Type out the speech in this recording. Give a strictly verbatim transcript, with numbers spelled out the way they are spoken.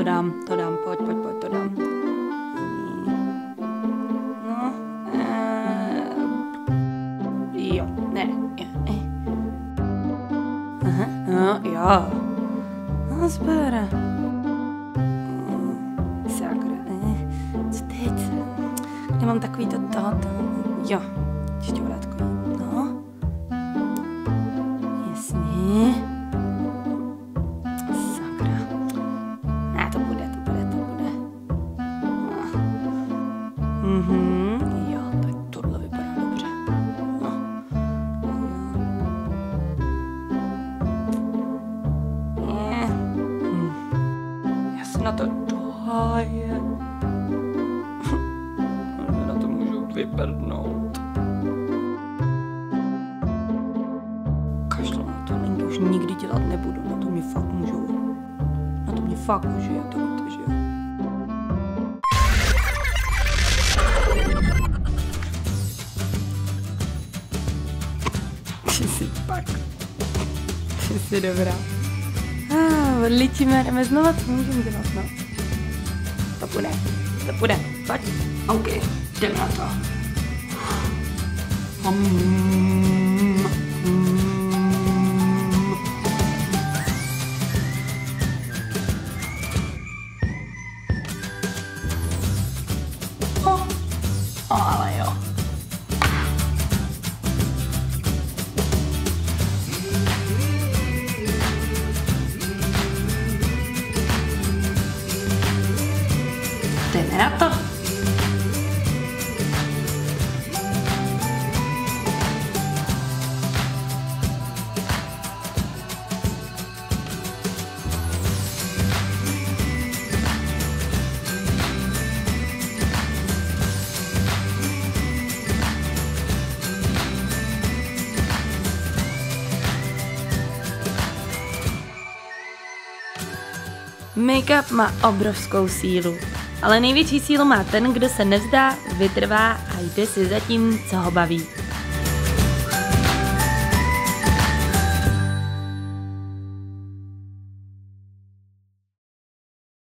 dám, to dám, pojď, pojď, pojď, to dám. No, eh, jo, ne, jo, eh. Aha, no, jo. No, super. Sakra, eh. Co teď? Nemám takový to, to, to. Jo, ještě vrátku. No. Jasně. Sakra. Ne, to bude, to bude, to bude. No. Mhm, jo, tak tohle vypadá dobře. No. Jo. Je. Hm. Já se na to doháje. Na to můžu vyprdnout. Kašlu na to, není už nikdy dělat nebudu, na to mě fakt můžou. Na to mě fakt může, já to víte, že jo. Ty jsi pak. Ty jsi dobrá. Ah, odličíme, jdeme znova, co můžeme dělat, no. To půjde, to půjde, pojď. OK, jdeme na to. Um, um. Oh, ale jo. Jdeme na to. Make-up má obrovskou sílu, ale největší sílu má ten, kdo se nevzdá, vytrvá a jde si za tím, co ho baví.